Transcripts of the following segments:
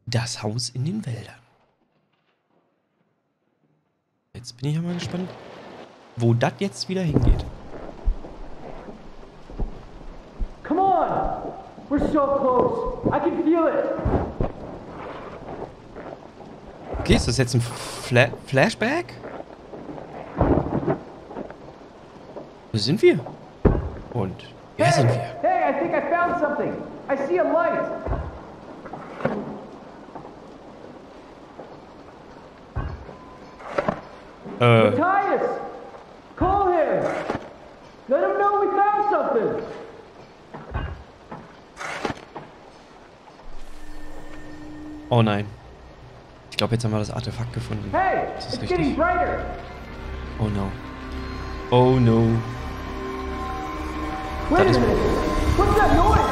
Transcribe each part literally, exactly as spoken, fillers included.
Das Haus in den Wäldern. Jetzt bin ich ja mal gespannt, wo das jetzt wieder hingeht. Come on! We're so close. I can feel it. Okay, ist das jetzt ein Fla Flashback? Wo sind wir? Und wer sind wir? Hey, I think I found something. I see a light. Äh. Matthias! Call him! Let him know we found something! Oh nein. Ich glaube, jetzt haben wir das Artefakt gefunden. Hey! Das ist It's getting richtig. brighter! Oh no. Oh no. Wait a Das ist- minute! What's that noise?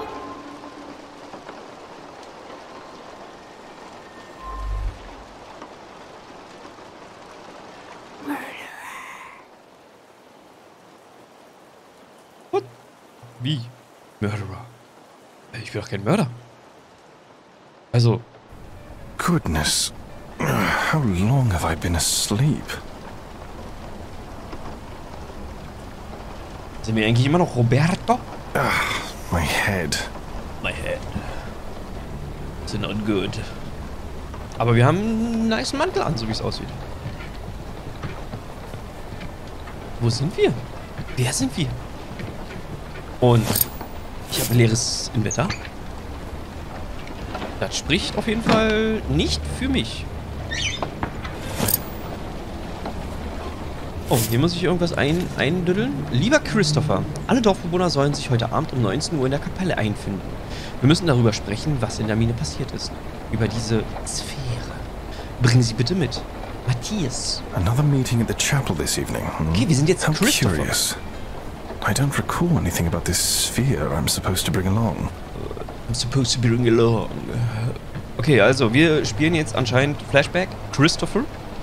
What? Wie? Mörderer. Ich bin doch kein Mörder. Also, Goodness. How long have I been asleep? sind wir eigentlich immer noch Roberto? My head. My head. It's not good. Aber wir haben einen nice Mantel an, so wie es aussieht. Wo sind wir? Wer sind wir? Und ich habe ein leeres Inventar. Das spricht auf jeden Fall nicht für mich. Oh, hier muss ich irgendwas ein eindüddeln. Lieber Christopher, alle Dorfbewohner sollen sich heute Abend um neunzehn Uhr in der Kapelle einfinden. Wir müssen darüber sprechen, was in der Mine passiert ist. Über diese Sphäre. Bring sie bitte mit. Matthias. Another meeting at the chapel this evening. Hmm? Okay, wir sind jetzt How Christopher. curious. I don't recall anything about this sphere I'm supposed to bring along. I'm supposed to bring along. Okay, also wir spielen jetzt anscheinend Flashback Christopher.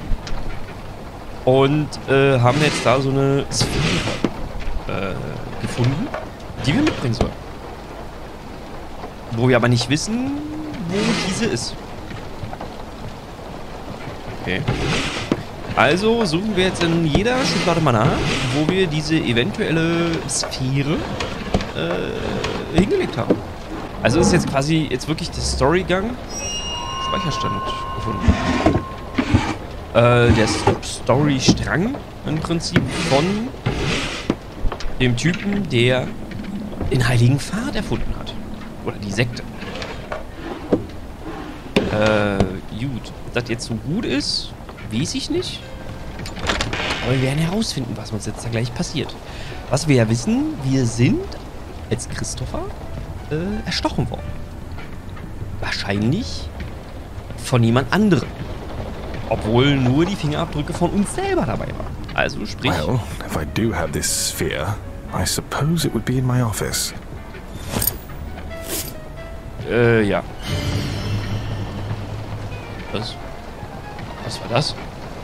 Und äh, haben jetzt da so eine Sphäre äh, gefunden, die wir mitbringen sollen. Wo wir aber nicht wissen, wo diese ist. Okay. Also suchen wir jetzt in jeder Schublade mal nach, wo wir diese eventuelle Sphäre äh, hingelegt haben. Also ist jetzt quasi jetzt wirklich der Storygang Speicherstand gefunden. Äh, der Storystrang im Prinzip von dem Typen, der den Heiligen Pfad erfunden hat. Oder die Sekte. Äh, gut. Ob das jetzt so gut ist, weiß ich nicht. Aber wir werden herausfinden, was uns jetzt da gleich passiert. Was wir ja wissen, wir sind als Christopher äh, erstochen worden. Wahrscheinlich von jemand anderem. Obwohl nur die Fingerabdrücke von uns selber dabei waren. Also sprich... Well, if I do have this sphere, I suppose it would be in my office. Äh, ja. Was? Was war das?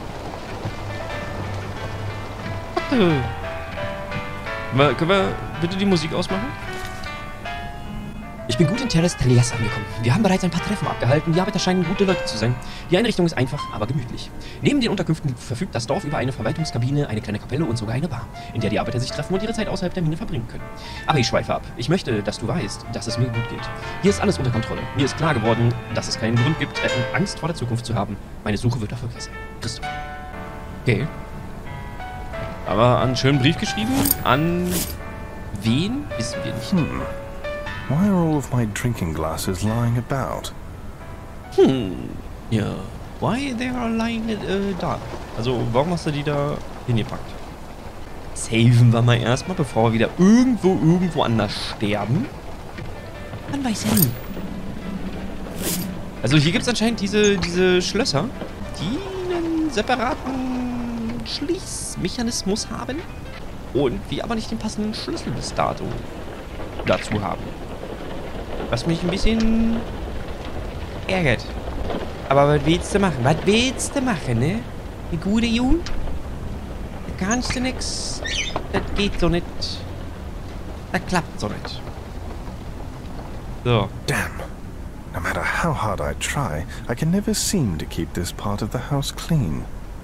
Warte. Mal, können wir bitte die Musik ausmachen? Ich bin gut in Terres Trias angekommen. Wir haben bereits ein paar Treffen abgehalten. Die Arbeiter scheinen gute Leute zu sein. Die Einrichtung ist einfach, aber gemütlich. Neben den Unterkünften verfügt das Dorf über eine Verwaltungskabine, eine kleine Kapelle und sogar eine Bar, in der die Arbeiter sich treffen und ihre Zeit außerhalb der Mine verbringen können. Aber ich schweife ab. Ich möchte, dass du weißt, dass es mir gut geht. Hier ist alles unter Kontrolle. Mir ist klar geworden, dass es keinen Grund gibt, Angst vor der Zukunft zu haben. Meine Suche wird erfolgreich sein. Christoph. Okay. Aber einen schönen Brief geschrieben. An wen? Wissen wir nicht. Hmm. Why are all of my drinking glasses lying about? Hm. Ja. Why they are lying äh, da? Also, warum hast du die da hingepackt? Saven wir mal erstmal, bevor wir wieder irgendwo, irgendwo anders sterben. Man weiß ja nie. Also, hier gibt es anscheinend diese, diese Schlösser, die einen separaten Schließmechanismus haben. Und wir aber nicht den passenden Schlüssel bis dato dazu haben. Was mich ein bisschen ärgert. Aber was willst du machen? Was willst du machen, ne? Die gute Jun? Da kannst du nix. Das geht so nicht. Das klappt so nicht. So. Damn. No matter how hard I try, I can never seem to keep this part of the house clean.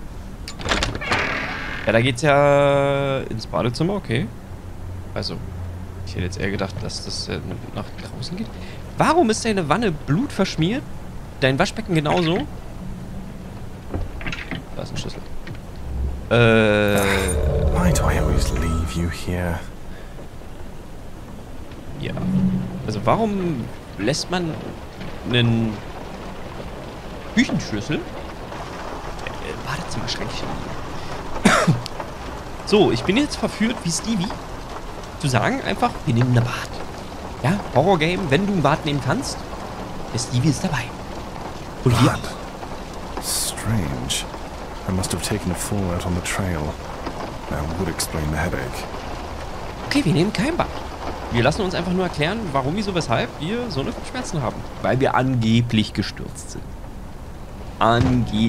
Ja, da geht's ja ins Badezimmer, okay. Also, ich hätte jetzt eher gedacht, dass das äh, nach draußen geht. Warum ist deine Wanne blutverschmiert? Dein Waschbecken genauso? Da ist ein Schlüssel. Äh... Why do I always leave you here? Ja. Also warum lässt man einen Küchenschlüssel? Äh, Badezimmerschränkchen. So, ich bin jetzt verführt wie Stevie zu sagen einfach, wir nehmen ein Bad. Ja, Horror-Game, wenn du ein Bad nehmen kannst, der Stevie ist dabei. Und wir auch. Strange. I must have taken a fall out on the trail. That would explain the headache. Okay, wir nehmen kein Bad. Wir lassen uns einfach nur erklären, warum, wieso, weshalb wir so eine Schmerzen haben. Weil wir angeblich gestürzt sind. Ange...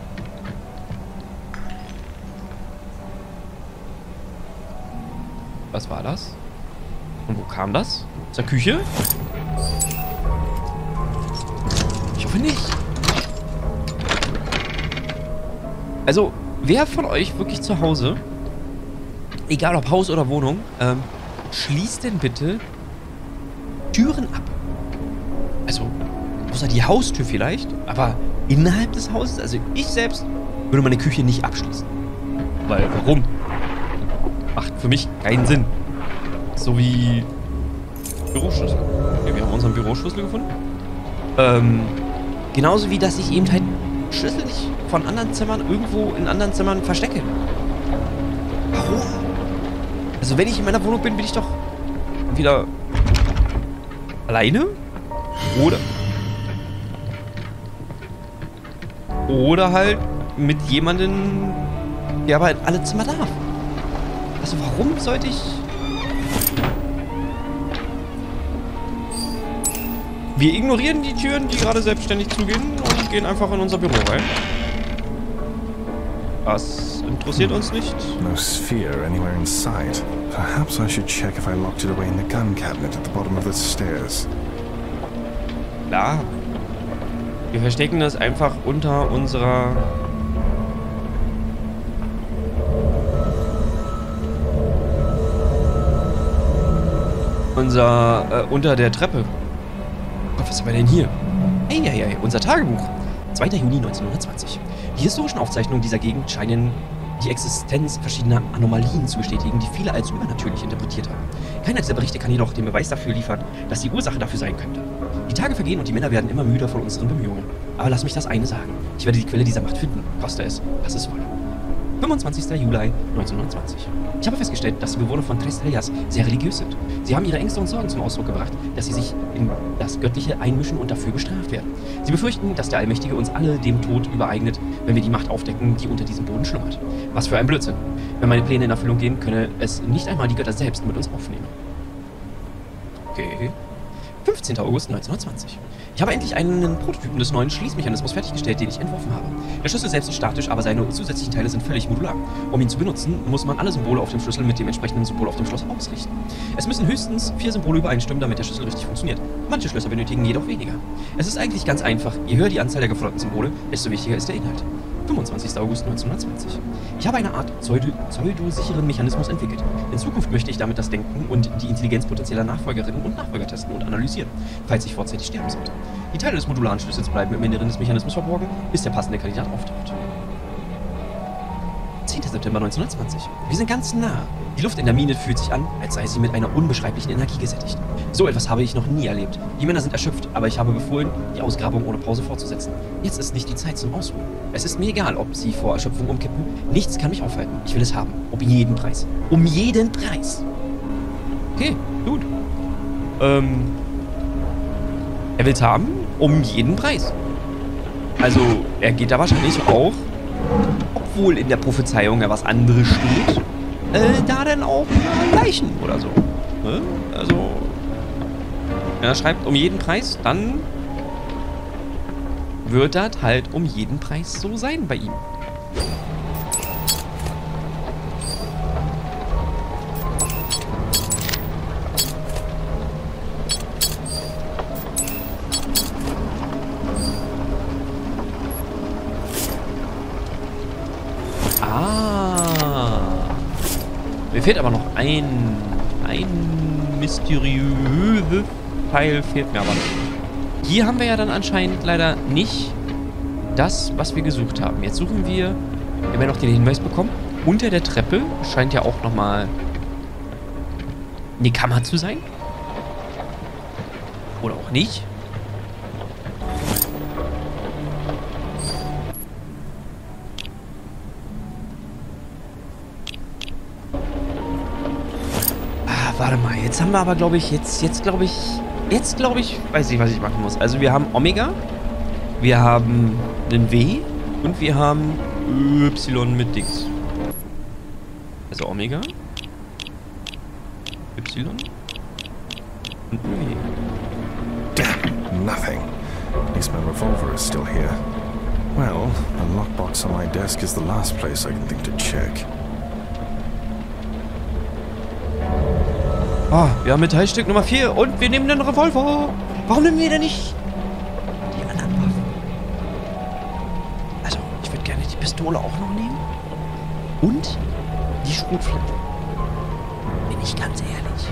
Was war das? Und wo kam das? Aus der Küche? Ich hoffe nicht. Also, wer von euch wirklich zu Hause, egal ob Haus oder Wohnung, ähm, schließt denn bitte Türen ab? Also, außer die Haustür vielleicht, aber innerhalb des Hauses, also ich selbst würde meine Küche nicht abschließen. Weil, warum? Macht für mich keinen Sinn. So wie Büroschlüssel. Okay, wir haben unseren Büroschlüssel gefunden. Ähm, genauso wie, dass ich eben halt Schlüssel nicht von anderen Zimmern irgendwo in anderen Zimmern verstecke. Warum? Also wenn ich in meiner Wohnung bin, bin ich doch entweder alleine oder oder halt mit jemandem, der aber in alle Zimmer darf. Also warum sollte ich... Wir ignorieren die Türen, die gerade selbstständig zugehen und gehen einfach in unser Büro rein. Das interessiert uns nicht. No sphere anywhere in sight. Perhaps I should check if I locked it away in the gun cabinet at the bottom of the stairs. Klar. Wir verstecken das einfach unter unserer... Unser... Äh, unter der Treppe. Gott, was haben wir denn hier? Eieiei, unser Tagebuch. zweiter Juni neunzehnhundertzwanzig. Die historischen Aufzeichnungen dieser Gegend scheinen die Existenz verschiedener Anomalien zu bestätigen, die viele als übernatürlich interpretiert haben. Keiner dieser Berichte kann jedoch den Beweis dafür liefern, dass die Ursache dafür sein könnte. Die Tage vergehen und die Männer werden immer müder von unseren Bemühungen. Aber lass mich das eine sagen. Ich werde die Quelle dieser Macht finden, koste es, was es wolle. fünfundzwanzigster Juli neunzehnhundertzwanzig. Ich habe festgestellt, dass die Bewohner von Tres Hellas sehr religiös sind. Sie haben ihre Ängste und Sorgen zum Ausdruck gebracht, dass sie sich in das Göttliche einmischen und dafür bestraft werden. Sie befürchten, dass der Allmächtige uns alle dem Tod übereignet, wenn wir die Macht aufdecken, die unter diesem Boden schlummert. Was für ein Blödsinn. Wenn meine Pläne in Erfüllung gehen, könne es nicht einmal die Götter selbst mit uns aufnehmen. Okay. fünfzehnter August neunzehnhundertzwanzig. Ich habe endlich einen Prototypen des neuen Schließmechanismus fertiggestellt, den ich entworfen habe. Der Schlüssel selbst ist statisch, aber seine zusätzlichen Teile sind völlig modular. Um ihn zu benutzen, muss man alle Symbole auf dem Schlüssel mit dem entsprechenden Symbol auf dem Schloss ausrichten. Es müssen höchstens vier Symbole übereinstimmen, damit der Schlüssel richtig funktioniert. Manche Schlösser benötigen jedoch weniger. Es ist eigentlich ganz einfach. Je höher die Anzahl der geforderten Symbole, desto wichtiger ist der Inhalt. fünfundzwanzigster August neunzehnhundertzwanzig. Ich habe eine Art pseudo- pseudo-sicheren Mechanismus entwickelt. In Zukunft möchte ich damit das Denken und die Intelligenz potenzieller Nachfolgerinnen und Nachfolger testen und analysieren, falls ich vorzeitig sterben sollte. Die Teile des modularen Schlüssels bleiben im Inneren des Mechanismus verborgen, bis der passende Kandidat auftaucht. zehnter September neunzehnhundertzwanzig. Wir sind ganz nah. Die Luft in der Mine fühlt sich an, als sei sie mit einer unbeschreiblichen Energie gesättigt. So etwas habe ich noch nie erlebt. Die Männer sind erschöpft, aber ich habe befohlen, die Ausgrabung ohne Pause fortzusetzen. Jetzt ist nicht die Zeit zum Ausruhen. Es ist mir egal, ob sie vor Erschöpfung umkippen. Nichts kann mich aufhalten. Ich will es haben. Um jeden Preis. Um jeden Preis. Okay, gut. Ähm... Er will es haben, um jeden Preis. Also, er geht da wahrscheinlich auch, obwohl in der Prophezeiung ja was anderes steht, äh, da dann auch äh, Leichen oder so. Ne? Also, wenn er schreibt um jeden Preis, dann wird das halt um jeden Preis so sein bei ihm. fehlt aber noch ein... Ein mysteriöses Teil fehlt mir aber noch. Hier haben wir ja dann anscheinend leider nicht das, was wir gesucht haben. Jetzt suchen wir... Wir haben ja noch den Hinweis bekommen. Unter der Treppe scheint ja auch nochmal eine Kammer zu sein. Oder auch nicht. Ah, warte mal. Jetzt haben wir aber, glaube ich, jetzt, jetzt glaube ich, jetzt glaube ich, weiß ich, was ich machen muss. Also wir haben Omega, wir haben einen W und wir haben Y mit Dings. Also Omega, Y und W. Damn, nothing. At least my revolver is still here. Well, the lockbox on my desk is the last place I can think to check. Ah, wir haben Metallstück Nummer vier und wir nehmen den Revolver. Warum nehmen wir denn nicht die anderen Waffen? Also, ich würde gerne die Pistole auch noch nehmen. Und die Schrotflinte. Bin ich ganz ehrlich.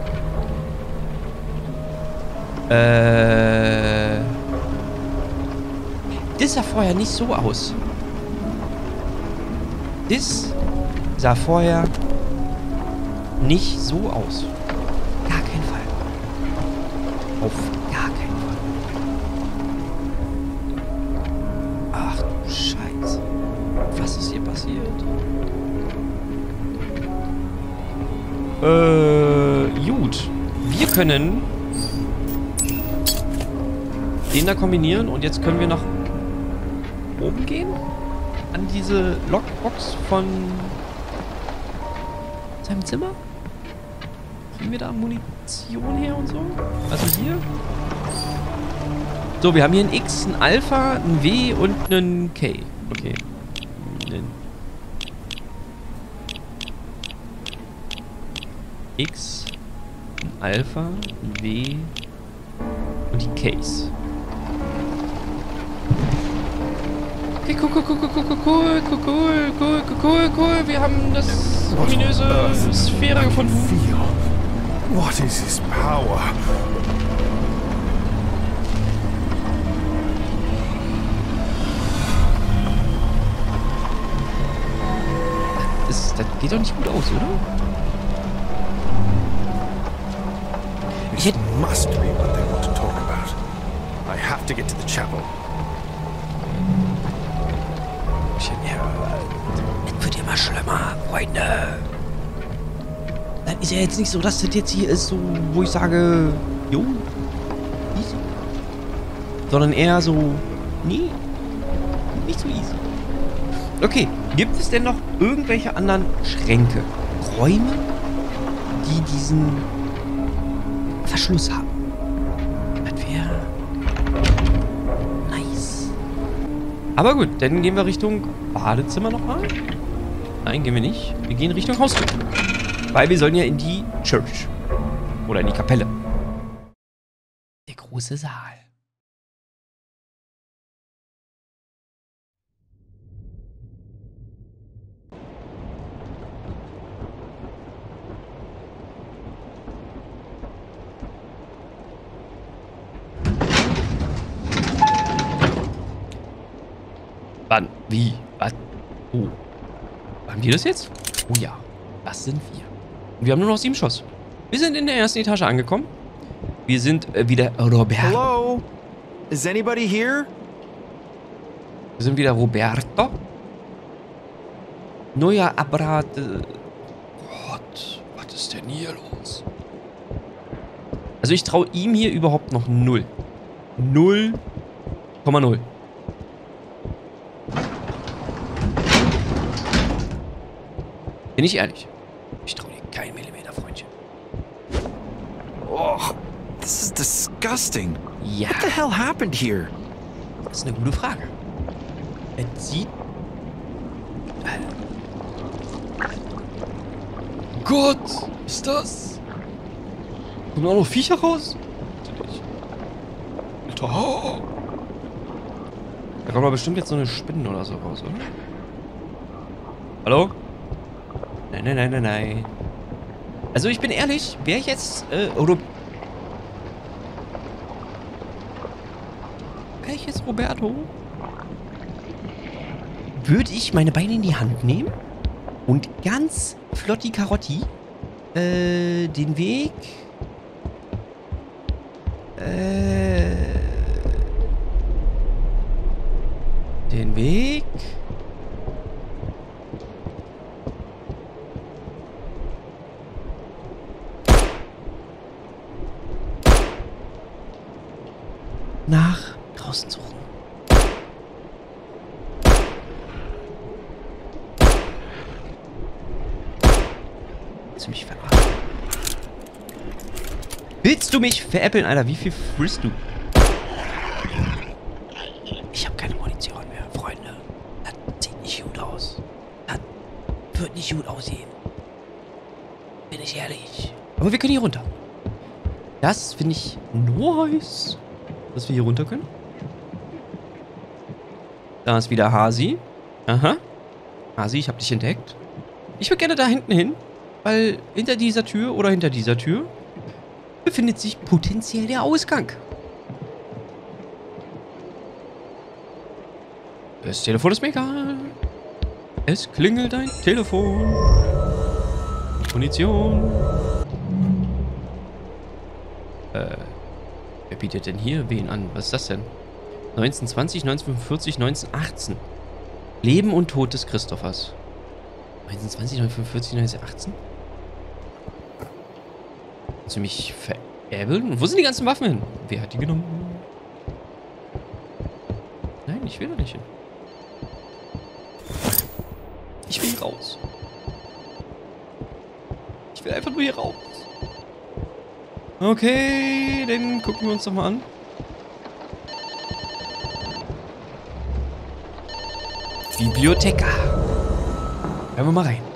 Äh... Das sah vorher nicht so aus. Das sah vorher nicht so aus. Gar keinen Fall. Auf gar keinen Fall. Ach du Scheiße. Was ist hier passiert? Äh, gut. Wir können den da kombinieren und jetzt können wir nach oben gehen? An diese Lockbox von seinem Zimmer? Kriegen wir da Munition her und so? Also hier? So, wir haben hier ein X, ein Alpha, ein W und einen K. Okay. Ein X, ein Alpha, ein W und die Ks. Okay, cool, cool, cool, cool, cool, cool, cool, cool, cool, cool, cool. Wir haben das ominöse Sphäre gefunden. Feel. What is his power? Das, das geht doch nicht gut aus, oder? This must be what they want to talk about. I have to get to the chapel. Es wird immer schlimmer, Freunde. Das ist ja jetzt nicht so, dass das jetzt hier ist, so, wo ich sage, jo, easy. Sondern eher so, nee, nicht so easy. Okay, gibt es denn noch irgendwelche anderen Schränke, Räume, die diesen Verschluss haben? Das wäre nice. Aber gut, dann gehen wir Richtung Badezimmer nochmal. Nein, gehen wir nicht. Wir gehen Richtung Haustür. Weil wir sollen ja in die Church. Oder in die Kapelle. Der große Saal. Wann? Wie? Was? Oh. Waren wir das jetzt? Oh ja. Das sind wir. Und wir haben nur noch sieben Schuss. Wir sind in der ersten Etage angekommen. Wir sind äh, wieder Roberto. Hello? Is anybody here? Wir sind wieder Roberto. Neuer Apparat. Gott, was ist denn hier los? Also ich traue ihm hier überhaupt noch null. null Komma null. Bin ich ehrlich. Ich traue dir keinen Millimeter, Freundchen. Oh, this is disgusting. Ja. What the hell happened here? Das ist eine gute Frage. Es sieht... Gott, was ist das? Kommen auch noch Viecher raus? Alter. Oh. Da kommt doch bestimmt jetzt so eine Spinne oder so raus, oder? Hallo? Nein, nein, nein, nein, nein. Also ich bin ehrlich, wäre ich jetzt, äh, oder... Wäre ich jetzt Roberto? Würde ich meine Beine in die Hand nehmen und ganz flotti Karotti äh, den Weg... Äh... Den Weg... nach draußen suchen. Willst du mich verarschen? Willst du mich veräppeln, Alter? Wie viel frisst du? Ich habe keine Munition mehr, Freunde. Das sieht nicht gut aus. Das wird nicht gut aussehen. Bin ich ehrlich. Aber wir können hier runter. Das finde ich nice. Dass wir hier runter können. Da ist wieder Hasi. Aha. Hasi, ich habe dich entdeckt. Ich würde gerne da hinten hin, weil hinter dieser Tür oder hinter dieser Tür befindet sich potenziell der Ausgang. Das Telefon ist mir egal. Es klingelt ein Telefon. Munition. Äh... Wer bietet denn hier wen an? Was ist das denn? neunzehnhundertzwanzig, neunzehnhundertfünfundvierzig, neunzehnhundertachtzehn. Leben und Tod des Christophers. neunzehnhundertzwanzig, neunzehnhundertfünfundvierzig, neunzehnhundertachtzehn? Willst du mich veräppeln? Und wo sind die ganzen Waffen hin? Wer hat die genommen? Nein, ich will da nicht hin. Ich will raus. Ich will einfach nur hier raus. Okay, dann gucken wir uns doch mal an. Bibliotheka. Hören wir mal rein.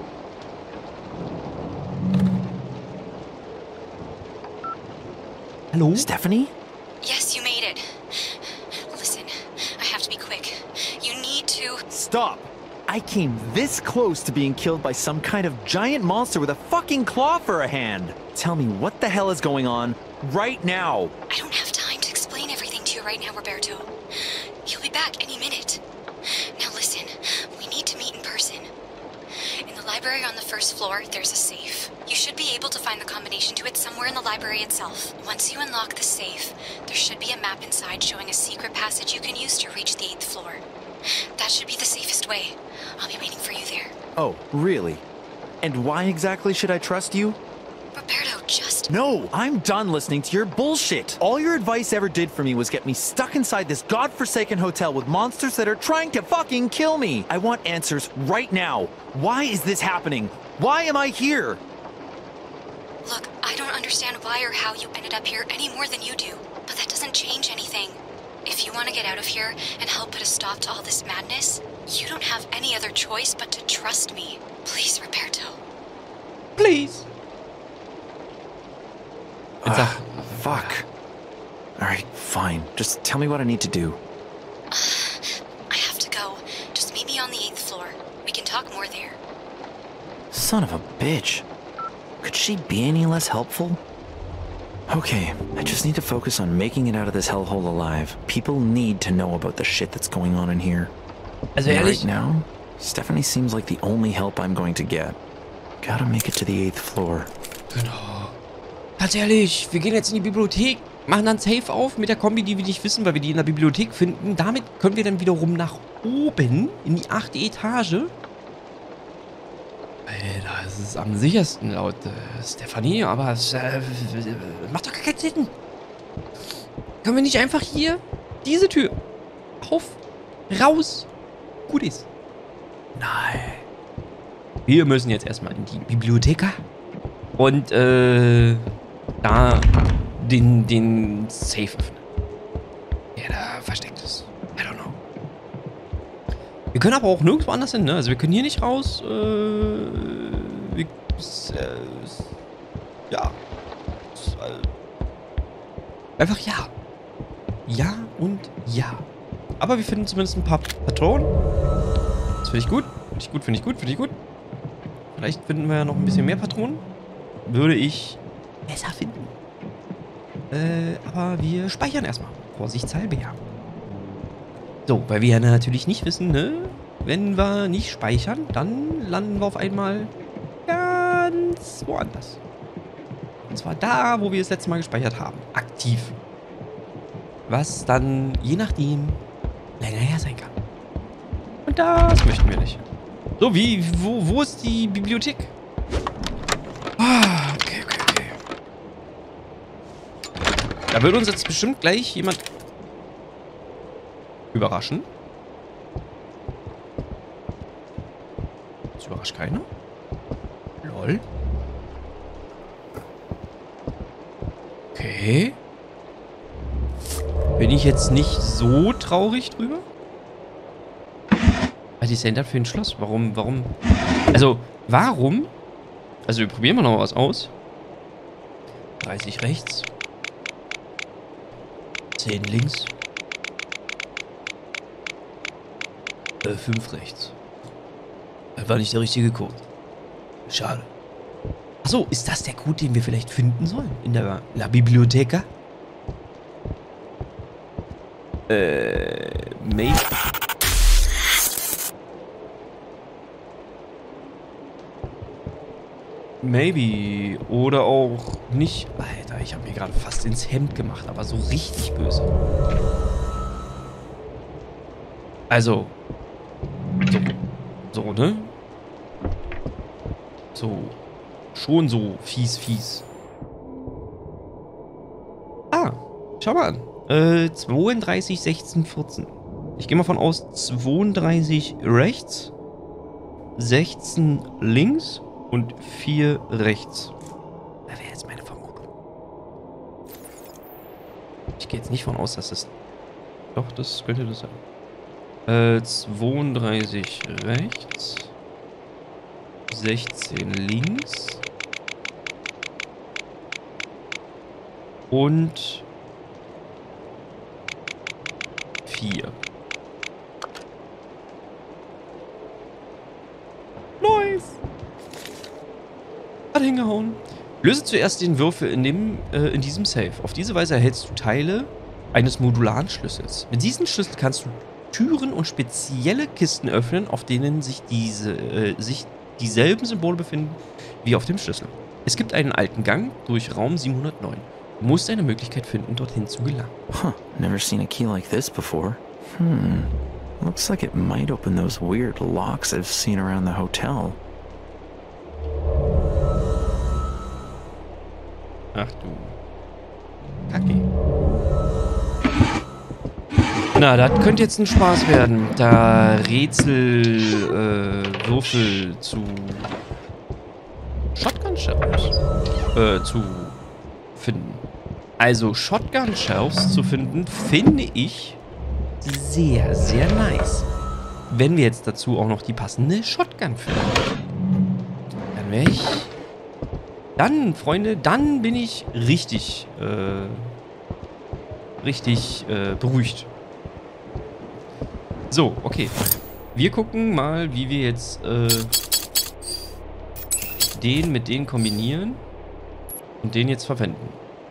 Hallo? Stephanie? Yes, you made it. Listen, I have to be quick. You need to... Stop! I came this close to being killed by some kind of giant monster with a fucking claw for a hand. Tell me what the hell is going on right now. I don't have time to explain everything to you right now, Roberto. He'll be back any minute. Now listen, we need to meet in person. In the library on the first floor, there's a safe. You should be able to find the combination to it somewhere in the library itself. Once you unlock the safe, there should be a map inside showing a secret passage you can use to reach the eighth floor. That should be the safest way. I'll be waiting for you there. Oh, really? And why exactly should I trust you? Roberto, just... No, I'm done listening to your bullshit. All your advice ever did for me was get me stuck inside this godforsaken hotel with monsters that are trying to fucking kill me. I want answers right now. Why is this happening? Why am I here? Look, I don't understand why or how you ended up here any more than you do. But that doesn't change anything. If you want to get out of here and help put a stop to all this madness, you don't have any other choice but to trust me. Please, Roberto. Please. Ugh, uh, fuck. Alright, fine. Just tell me what I need to do. I have to go. Just meet me on the eighth floor. We can talk more there. Son of a bitch. Could she be any less helpful? Okay, I just need to focus on making it out of this hellhole alive. People need to know about the shit that's going on in here. Also And ehrlich, right now, Stephanie seems like the only help I'm going to get. Gotta make it to the eighth floor. genau. Ganz ehrlich, wir gehen jetzt in die Bibliothek, machen dann Safe auf mit der Kombi, die wir nicht wissen, weil wir die in der Bibliothek finden. Damit können wir dann wiederum nach oben in die achte Etage. Alter, das ist am sichersten laut äh, Stephanie, aber es äh, macht doch gar keinen Sinn. Können wir nicht einfach hier diese Tür auf, raus, gut ist. Nein. Wir müssen jetzt erstmal in die Bibliotheka und äh, da den, den Safe öffnen. Der da versteckt ist. I don't know. Wir können aber auch nirgendwo anders hin, ne? Also wir können hier nicht raus. Äh, wir, äh, ja. Einfach ja. Ja und ja. Aber wir finden zumindest ein paar Patronen. Das finde ich gut. Finde ich gut, finde ich gut, finde ich gut. Vielleicht finden wir ja noch ein bisschen mehr Patronen. würde ich besser finden. Äh, aber wir speichern erstmal. Vorsichtshalber. So, weil wir ja natürlich nicht wissen, ne? Wenn wir nicht speichern, dann landen wir auf einmal ganz woanders. Und zwar da, wo wir das letzte Mal gespeichert haben. Aktiv. Was dann, je nachdem, länger her sein kann. Und das möchten wir nicht. So, wie, wo, wo ist die Bibliothek? Ah, okay, okay, okay. Da wird uns jetzt bestimmt gleich jemand überraschen. Das überrascht keiner. Lol. Okay. Bin ich jetzt nicht so traurig drüber? Was ist denn das für ein Schloss? Warum, warum? Also, warum? Also, wir probieren mal noch was aus. dreißig rechts. zehn links. Äh, fünf rechts. Das war nicht der richtige Code. Schade. Achso, ist das der Code, den wir vielleicht finden sollen? In der La Biblioteca? Äh, maybe. Maybe. Oder auch nicht. Alter, ich habe mir gerade fast ins Hemd gemacht, aber so richtig böse. Also. So. So, ne? So. Schon so fies, fies. Ah, schau mal an. Äh, zweiunddreißig, sechzehn, vierzehn. Ich gehe mal von aus, zweiunddreißig rechts, sechzehn links und vier rechts. Das wäre jetzt meine Vermutung. Ich gehe jetzt nicht von aus, dass das... Doch, das könnte das sein. Äh, zweiunddreißig rechts, sechzehn links und vier. Nice! Hat hingehauen. Löse zuerst den Würfel in, dem, äh, in diesem Safe. Auf diese Weise erhältst du Teile eines modularen Schlüssels. Mit diesem Schlüssel kannst du Türen und spezielle Kisten öffnen, auf denen sich, diese, äh, sich dieselben Symbole befinden wie auf dem Schlüssel. Es gibt einen alten Gang durch Raum siebenhundertneun. Du musst eine Möglichkeit finden, dorthin zu gelangen. Huh, never seen a key like this before. Hmm, looks like it might open those weird locks I've seen around the hotel. Ach du Kacke. Na, das könnte jetzt ein Spaß werden, da Rätsel, äh, Würfel zu Shotgun-Shells äh, zu finden. Also Shotgun-Shells zu finden, finde ich sehr, sehr nice. Wenn wir jetzt dazu auch noch die passende Shotgun finden. Dann wäre ich... Dann, Freunde, dann bin ich richtig, äh, richtig, äh, beruhigt. So, okay. Wir gucken mal, wie wir jetzt, äh, den mit den kombinieren und den jetzt verwenden.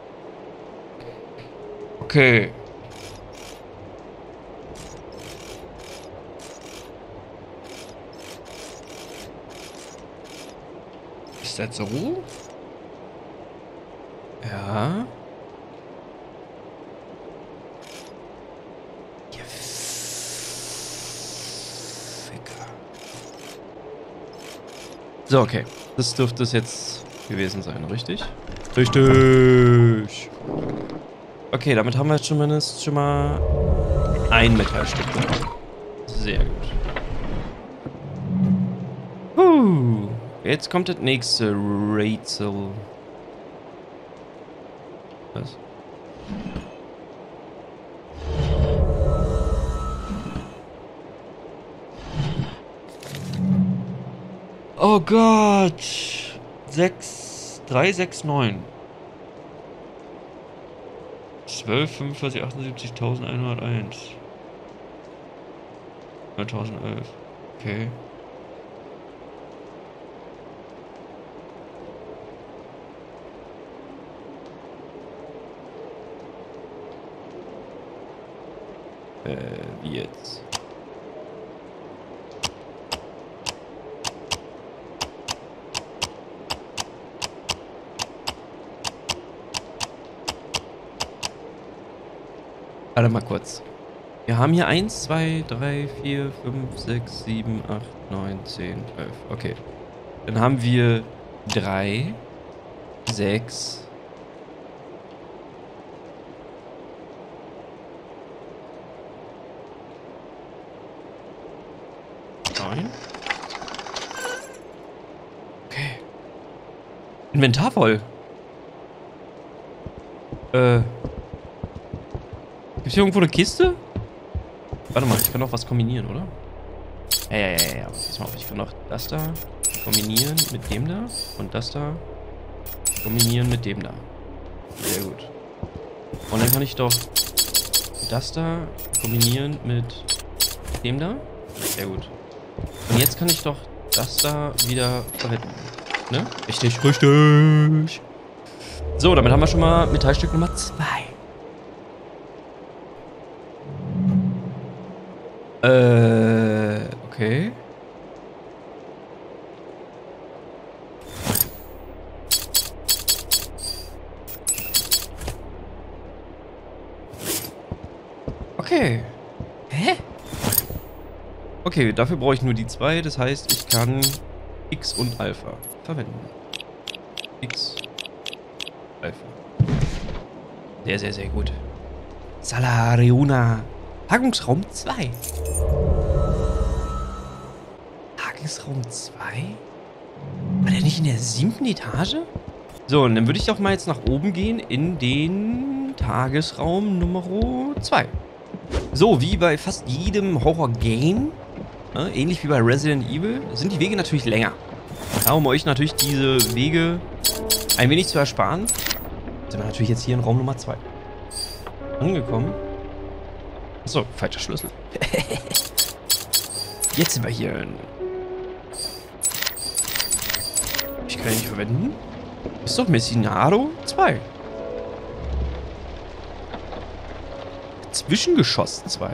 Okay. Ist das so? Ja. Ihr Ficker. So, okay. Das dürfte es jetzt gewesen sein, richtig? Richtig. Okay, damit haben wir jetzt zumindest schon mal ein Metallstück bekommen. Sehr gut. Puh. Jetzt kommt das nächste Rätsel. Was? Oh Gott! sechs, drei, sechs, neun. zwölf, fünfundvierzig, achtundsiebzig, eintausendeinhunderteins. neuntausенdelf. Okay. Äh, wie jetzt? Warte mal kurz. Wir haben hier eins, zwei, drei, vier, fünf, sechs, sieben, acht, neun, zehn, elf. Okay. Dann haben wir drei, sechs, neun. Okay. Inventar voll. Äh. Gibt's hier irgendwo eine Kiste? Warte mal, ich kann doch was kombinieren, oder? Ja, ja, ja, ja. Pass mal auf, ich kann doch das da kombinieren mit dem da und das da kombinieren mit dem da. Sehr gut. Und dann kann ich doch das da kombinieren mit dem da. Sehr gut. Und jetzt kann ich doch das da wieder verwenden. Ne? Richtig, richtig. So, damit haben wir schon mal Metallstück Nummer zwei. Äh, okay. Okay. Hä? Okay, dafür brauche ich nur die zwei. Das heißt, ich kann X und Alpha verwenden. X, Alpha. Sehr, sehr, sehr gut. Salariuna. Tagungsraum zwei. Tagesraum zwei? War der nicht in der siebten Etage? So, und dann würde ich doch mal jetzt nach oben gehen in den Tagesraum Nummer zwei. So, wie bei fast jedem Horror-Game, ne, ähnlich wie bei Resident Evil, sind die Wege natürlich länger. Ja, um euch natürlich diese Wege ein wenig zu ersparen, sind wir natürlich jetzt hier in Raum Nummer zwei angekommen. Achso, falscher Schlüssel. Jetzt sind wir hier. Ich kann ihn nicht verwenden. Ist doch Messinaro zwei. Zwischengeschoss zwei.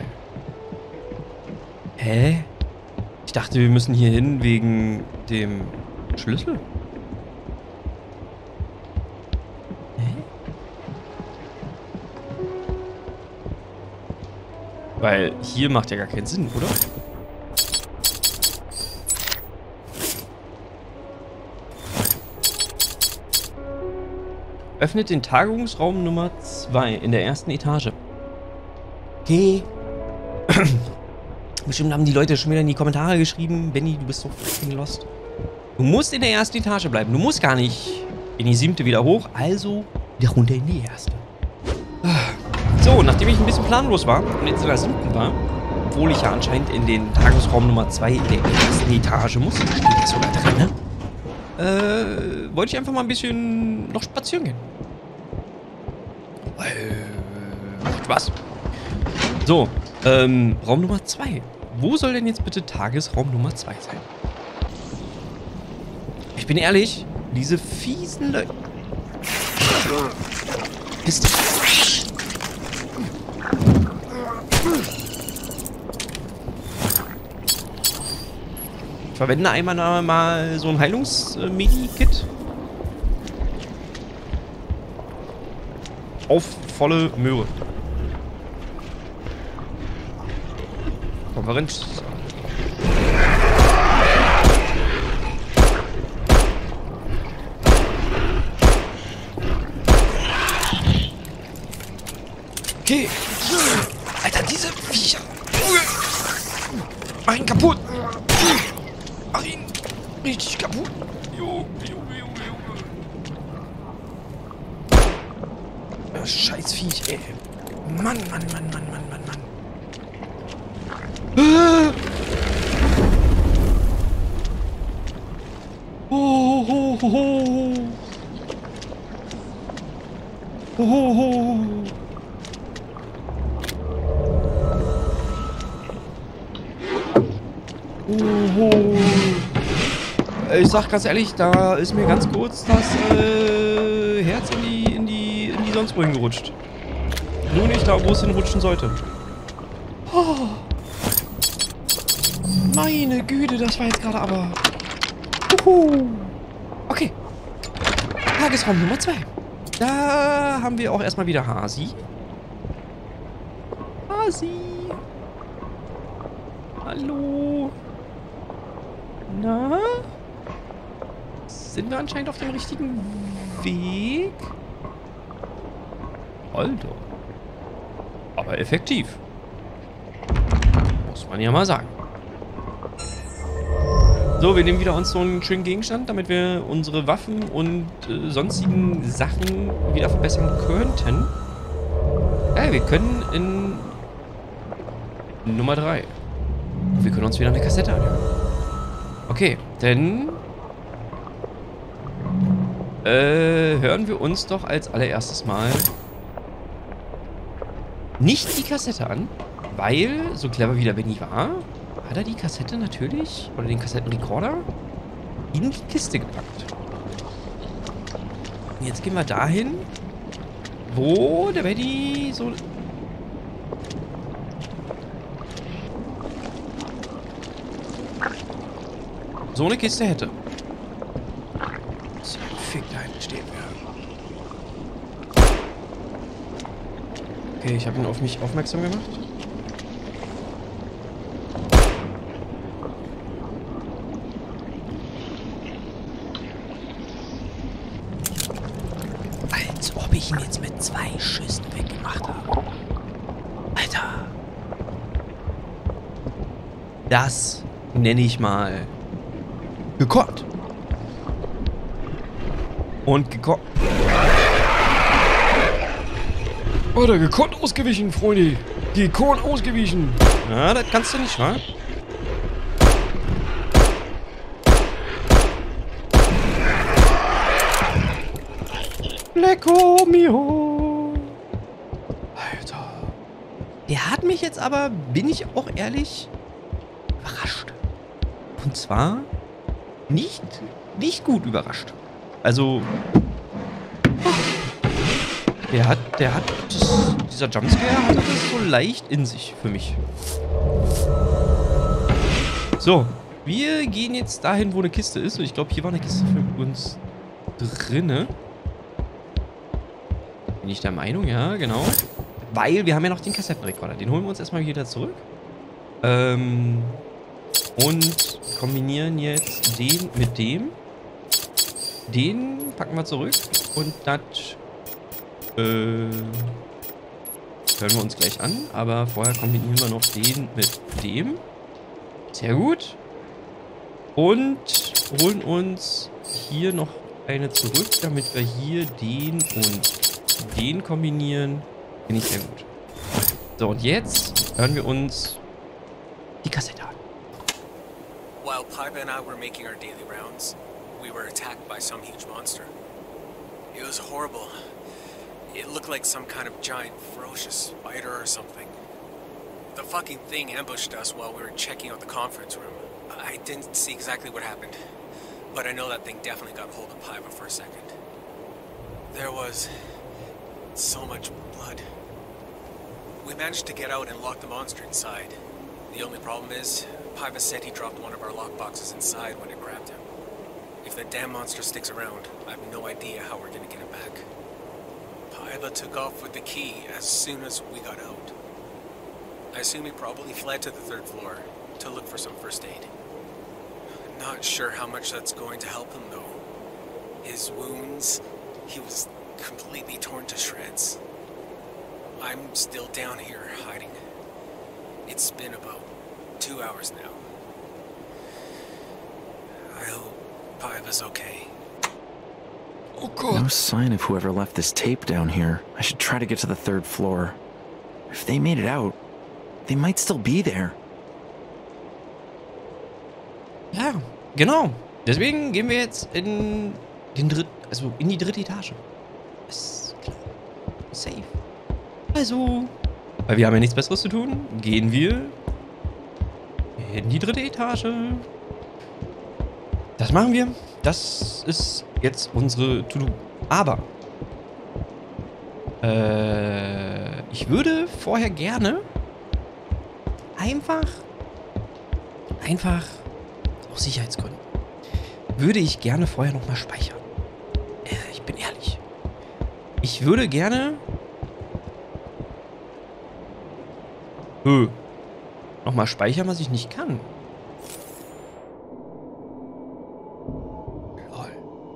Hä? Ich dachte, wir müssen hier hin wegen dem Schlüssel. Weil hier macht ja gar keinen Sinn, oder? Öffnet den Tagungsraum Nummer zwei in der ersten Etage. Okay. Bestimmt haben die Leute schon wieder in die Kommentare geschrieben. Benny, du bist so fucking lost. Du musst in der ersten Etage bleiben. Du musst gar nicht in die siebte wieder hoch. Also wieder runter in die erste. So, nachdem ich ein bisschen planlos war und jetzt in der siebten war, obwohl ich ja anscheinend in den Tagesraum Nummer zwei in der ersten Etage muss, steht das sogar drin, äh, wollte ich einfach mal ein bisschen noch spazieren gehen. Äh, macht Spaß. So, ähm, Raum Nummer zwei. Wo soll denn jetzt bitte Tagesraum Nummer zwei sein? Ich bin ehrlich, diese fiesen Leute... Ist das... Ich verwende einmal mal so ein Heilungs-Medi-Kit. Auf volle Möhre. Konferenz. Okay. Alter, diese Viecher. Mach ihn kaputt. Mach ihn richtig kaputt. Junge, Junge, Junge, Junge. Scheiß Viech, ey. Mann, Mann, Mann, Mann, Mann, Mann, Mann. Ah. Oh, ho, ho, ho. Ho, ho, ho. Oh. Ich sag ganz ehrlich, da ist mir ganz kurz das äh, Herz in die, in die, in die sonst wohin gerutscht. Nur nicht da, wo es hinrutschen sollte. Oh. Meine Güte, das war jetzt gerade aber... Uhu. Okay. Tagesraum Nummer zwei. Da haben wir auch erstmal wieder Hasi. Hasi. Hallo. Na? Sind wir anscheinend auf dem richtigen Weg? Alter. Aber effektiv. Muss man ja mal sagen. So, wir nehmen wieder uns so einen schönen Gegenstand, damit wir unsere Waffen und äh, sonstigen Sachen wieder verbessern könnten. Ja, wir können in Nummer drei. Wir können uns wieder eine Kassette anhören. Okay, denn äh, hören wir uns doch als allererstes mal nicht die Kassette an, weil, so clever wie der Benny war, hat er die Kassette natürlich, oder den Kassettenrekorder, in die Kiste gepackt. Und jetzt gehen wir dahin, wo der Benny so... so eine Kiste hätte. So, fick, da hinten stehen wir. Okay, ich habe ihn auf mich aufmerksam gemacht. Als ob ich ihn jetzt mit zwei Schüssen weggemacht habe. Alter. Das nenne ich mal gekonnt. Und gekonnt. Oder gekonnt ausgewichen, Freunde. Gekonnt ausgewichen. Ja, das kannst du nicht, wa? Lecco mio. Alter. Der hat mich jetzt aber, bin ich auch ehrlich, überrascht. Und zwar nicht, nicht gut überrascht. Also, der hat, der hat, das, dieser Jumpscare hatte das so leicht in sich für mich. So, wir gehen jetzt dahin, wo eine Kiste ist. Und ich glaube, hier war eine Kiste für uns drinne. Bin ich der Meinung, ja, genau. Weil wir haben ja noch den Kassettenrekorder. Den holen wir uns erstmal wieder zurück. Ähm, und kombinieren jetzt den mit dem. Den packen wir zurück. Und das äh, hören wir uns gleich an. Aber vorher kombinieren wir noch den mit dem. Sehr gut. Und holen uns hier noch eine zurück, damit wir hier den und den kombinieren. Finde ich sehr gut. So, und jetzt hören wir uns die Kassette an. While Paiba and I were making our daily rounds, we were attacked by some huge monster. It was horrible. It looked like some kind of giant, ferocious spider or something. The fucking thing ambushed us while we were checking out the conference room. I didn't see exactly what happened, but I know that thing definitely got hold of Paiba for a second. There was so much blood. We managed to get out and lock the monster inside. The only problem is, Paiba said he dropped one of our lockboxes inside when it grabbed him. If the damn monster sticks around, I have no idea how we're gonna get him back. Paiba took off with the key as soon as we got out. I assume he probably fled to the third floor to look for some first aid. Not sure how much that's going to help him though. His wounds, he was completely torn to shreds. I'm still down here hiding. It's been about two hours now. I hope Paiba's okay. Oh God. No sign of whoever left this tape down here. I should try to get to the third floor. If they made it out, they might still be there. Ja, genau. Deswegen gehen wir jetzt in den dritt, also in die dritte Etage. Ist klar. Safe. Also, weil wir haben ja nichts Besseres zu tun, gehen wir in die dritte Etage. Das machen wir. Das ist jetzt unsere To-Do. Aber äh, ich würde vorher gerne einfach, einfach aus Sicherheitsgründen, würde ich gerne vorher nochmal speichern. Äh, ich bin ehrlich. Ich würde gerne... Hö. Nochmal speichern, was ich nicht kann. Lol.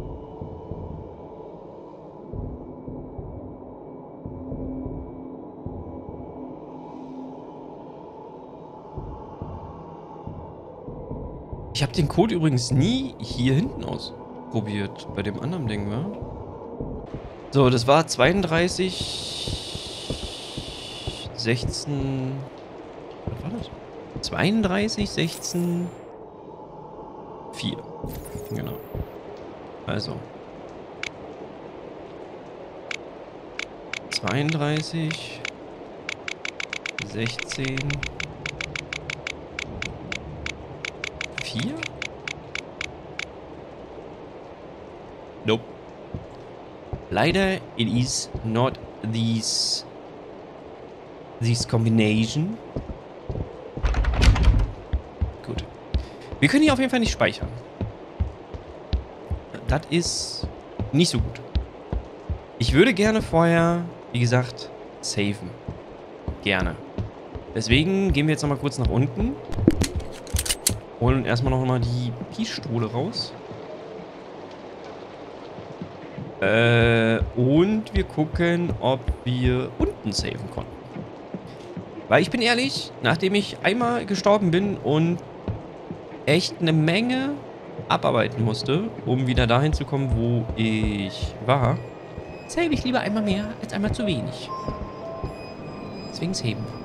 Ich habe den Code übrigens nie hier hinten ausprobiert. Bei dem anderen Ding, wa? So, das war zweiunddreißig... sechzehn... Was war das? zweiunddreißig, sechzehn, vier. Genau. Also. zweiunddreißig, sechzehn, vier? Nope. Leider, it is not these, these combination. Gut. Wir können hier auf jeden Fall nicht speichern. Das ist nicht so gut. Ich würde gerne vorher, wie gesagt, saven. Gerne. Deswegen gehen wir jetzt nochmal kurz nach unten. Holen erstmal noch mal die Pistole raus. Äh, und wir gucken, ob wir unten saven konnten. Weil ich bin ehrlich, nachdem ich einmal gestorben bin und echt eine Menge abarbeiten musste, um wieder dahin zu kommen, wo ich war, save ich lieber einmal mehr als einmal zu wenig. Deswegen saven.